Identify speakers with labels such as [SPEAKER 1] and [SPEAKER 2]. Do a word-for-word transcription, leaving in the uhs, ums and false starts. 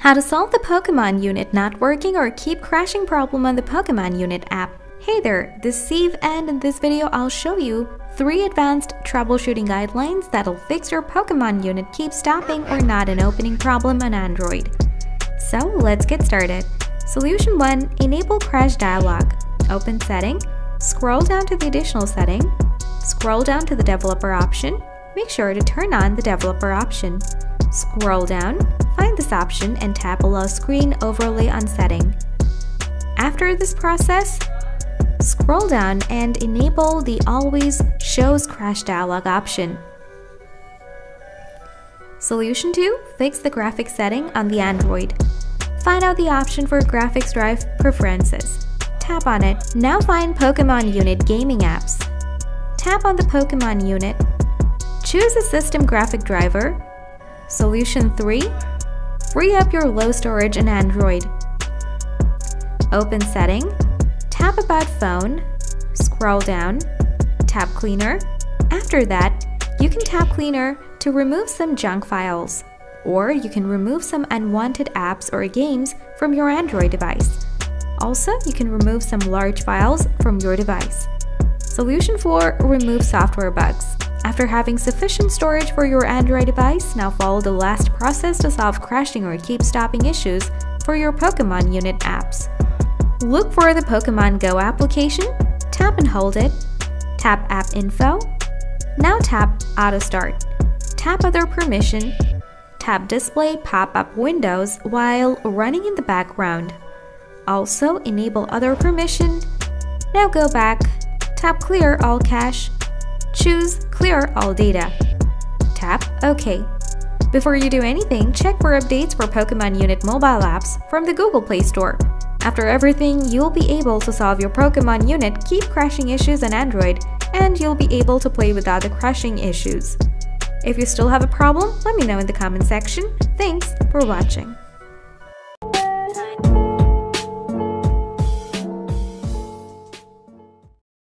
[SPEAKER 1] How to solve the Pokemon unit not working or keep crashing problem on the Pokemon unit app. Hey there, this is Steve, and in this video I'll show you three advanced troubleshooting guidelines that'll fix your Pokemon unit keep stopping or not an opening problem on Android. So let's get started. Solution one. Enable crash dialog. Open setting, scroll down to the additional setting, scroll down to the developer option, make sure to turn on the developer option. Scroll down, find this option and tap Allow Screen Overlay on Setting. After this process, scroll down and enable the Always Shows Crash Dialog option. Solution two. Fix the graphics setting on the Android. Find out the option for Graphics Drive Preferences. Tap on it. Now find Pokemon Unit Gaming Apps. Tap on the Pokemon Unit. Choose a system graphic driver. Solution three. Free up your low storage in Android. Open Setting, tap About Phone, scroll down, tap Cleaner. After that, you can tap Cleaner to remove some junk files, or you can remove some unwanted apps or games from your Android device. Also, you can remove some large files from your device. Solution four. Remove software bugs. After having sufficient storage for your Android device, now follow the last process to solve crashing or keep stopping issues for your Pokemon unit apps. Look for the Pokemon Go application, tap and hold it, tap App Info, now tap Auto Start, tap Other Permission, tap Display Pop-up Windows while running in the background. Also enable Other Permission, now go back, tap Clear All Cache, choose Clear All Data. Tap OK. Before you do anything, check for updates for Pokemon Unit mobile apps from the Google Play Store. After everything, you'll be able to solve your Pokemon Unit keep crashing issues on Android, and you'll be able to play without the crashing issues. If you still have a problem, let me know in the comment section. Thanks for watching.